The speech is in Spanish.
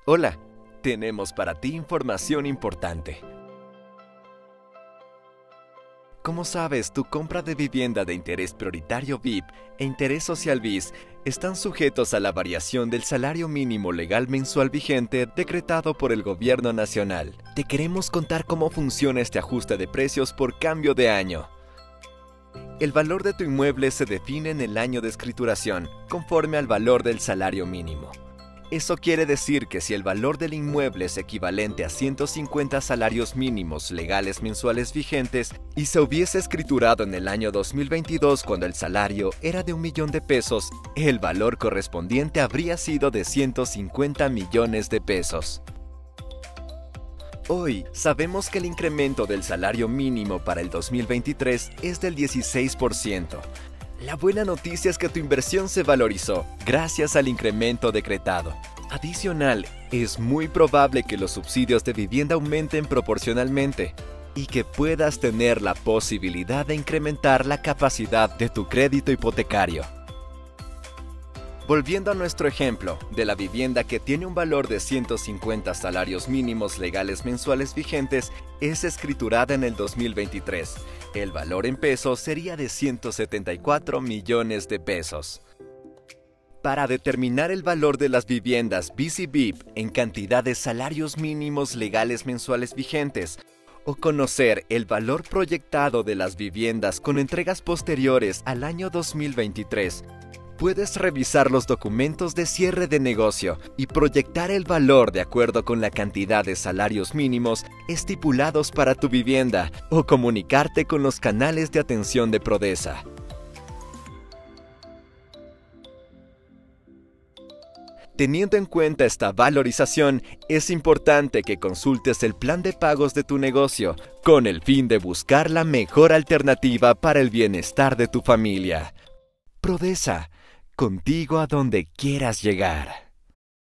Hola, tenemos para ti información importante. Como sabes, tu compra de vivienda de interés prioritario VIP e interés social BIS están sujetos a la variación del salario mínimo legal mensual vigente decretado por el Gobierno Nacional. Te queremos contar cómo funciona este ajuste de precios por cambio de año. El valor de tu inmueble se define en el año de escrituración, conforme al valor del salario mínimo. Eso quiere decir que si el valor del inmueble es equivalente a 150 salarios mínimos legales mensuales vigentes y se hubiese escriturado en el año 2022 cuando el salario era de 1 millón de pesos, el valor correspondiente habría sido de 150 millones de pesos. Hoy sabemos que el incremento del salario mínimo para el 2023 es del 16%. La buena noticia es que tu inversión se valorizó gracias al incremento decretado. Adicional, es muy probable que los subsidios de vivienda aumenten proporcionalmente y que puedas tener la posibilidad de incrementar la capacidad de tu crédito hipotecario. Volviendo a nuestro ejemplo de la vivienda que tiene un valor de 150 salarios mínimos legales mensuales vigentes, es escriturada en el 2023. El valor en pesos sería de 174 millones de pesos. Para determinar el valor de las viviendas BIS y VIP en cantidad de salarios mínimos legales mensuales vigentes, o conocer el valor proyectado de las viviendas con entregas posteriores al año 2023, puedes revisar los documentos de cierre de negocio y proyectar el valor de acuerdo con la cantidad de salarios mínimos estipulados para tu vivienda o comunicarte con los canales de atención de Prodesa. Teniendo en cuenta esta valorización, es importante que consultes el plan de pagos de tu negocio con el fin de buscar la mejor alternativa para el bienestar de tu familia. Prodesa, contigo a donde quieras llegar.